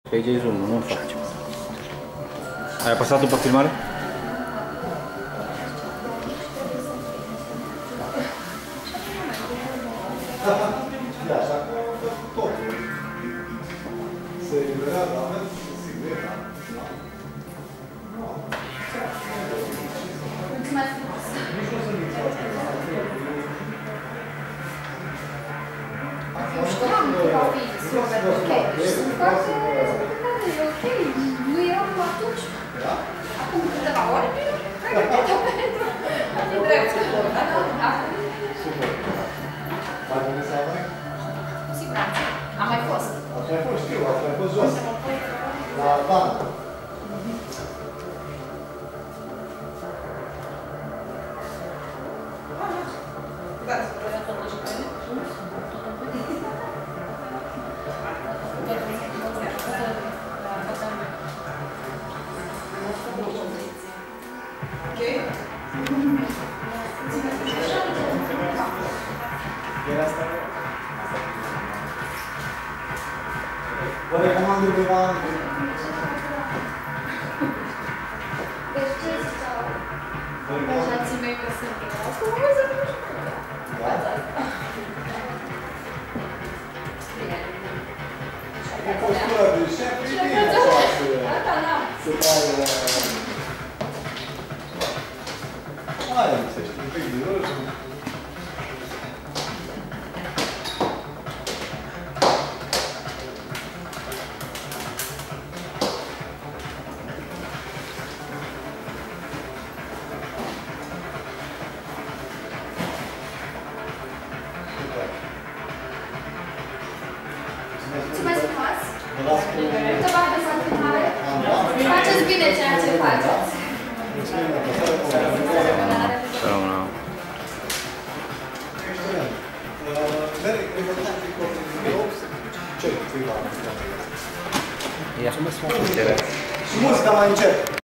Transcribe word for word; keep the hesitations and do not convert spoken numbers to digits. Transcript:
Pe aici e zoom, nu faci. Ai apăsat după filmare? Da, și acum tot. Se eliberează, aveți sigură. Mulțumesc frumos! Eu știam că va fi super ok. Sunt foarte... e ok. Nu eram atunci. Acum câteva ore. Pregătită pentru... E drept. Super. Mai bine să avem? Cu siguranță. Am mai fost. Ați mai fost, știu, ați mai fost jos. La Dana. Vă recomand undeva în... Deci ce ziceau? Angajații mei că sunt acum o să nu știu. Fața asta. O postură de șef, e bine așa să taie... Aia, să știi, un pic de roșu. Mulțumesc frumos! Vă las cu... Să vă adresat filmare. Faceți bine ceea ce faceți. Mulțumim, că Să rămână. Excelent. Merg, revoltat de copii din birou. Ce? Ți-i la... Ia să mă spun. Și muzica mai încet.